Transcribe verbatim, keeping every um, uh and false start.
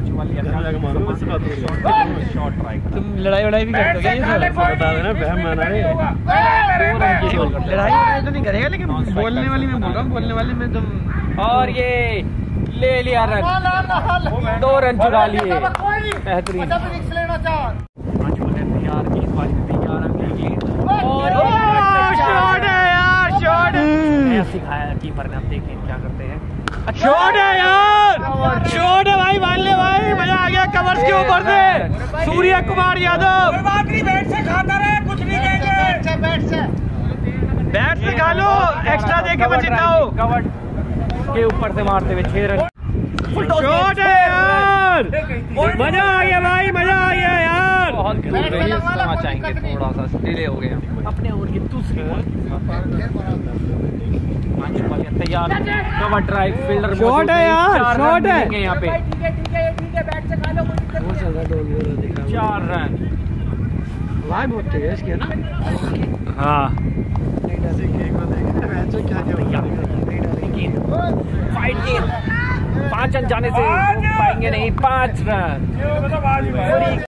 Shot try कर। तुम लड़ाई वड़ाई भी करते हो क्या? ये बता देना बहम माना रे। लड़ाई तो नहीं करेगा, लेकिन बोलने वाली मैं बोल रहा हूँ, बोलने वाली में तुम। और ये ले लिया रन, दो रन चुरा लिए। बेहतरीन। शॉट है यार, शॉट है। सिखाया कीपर ने, अब देखिए क्या करते हैं। शॉट है यार, शॉट है भाई, मान ले भाई, मजा आ गया। कवर्स के ऊपर से सूर्य कुमार यादव। बैट से खाता रहे, कुछ नहीं देंगे। बैट से बैट से खा लो, एक्स्ट्रा दे के बच जितना हो। कवर के ऊपर से मारते हुए छह रन। शॉट है यार, मजा आ गया भाई, मजा आ गया यार। बहुत क्षमा चाहेंगे, थोड़ा सा डिले हो गया। अपने ओवर की दूसरी तैयार, कवर ड्राइव, फील्डर शॉट है यार, शॉट है यहाँ पे। चार रन भाई, बहुत तेज है इसके ना। हाँ, फाइट गेम, पांच रन जाने से पाएंगे नहीं, पांच रन।